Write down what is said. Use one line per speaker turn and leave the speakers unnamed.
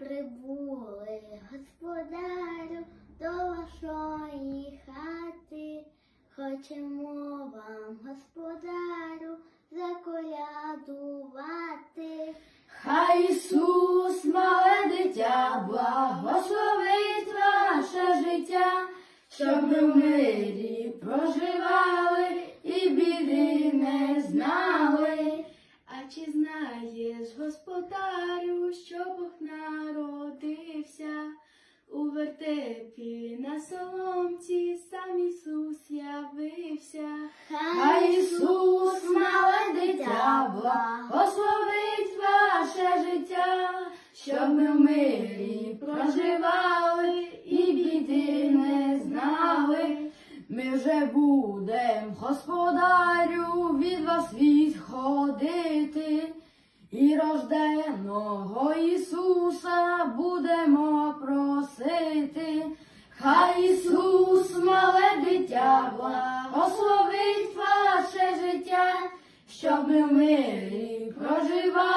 прибули, господарю, до вашої хати. Хочемо вам, господарю, заколядувати.
Хай Ісус, мале дитя, благословить ваше життя, щоб ми в мирі проживали і біди не знали. А чи знаєш, господарю, що Бог народився? У вертепі на соломці сам Ісус явився. Хай Ісус, мале дитя, благословить ваше життя, щоб ми в мирі проживали і біди не знали. Ми вже будем, господарю, від вас відходити, і рожденого Ісуса будемо просити. Хай Ісус, мале дитя, благословить ваше життя, щоб ми в мирі проживали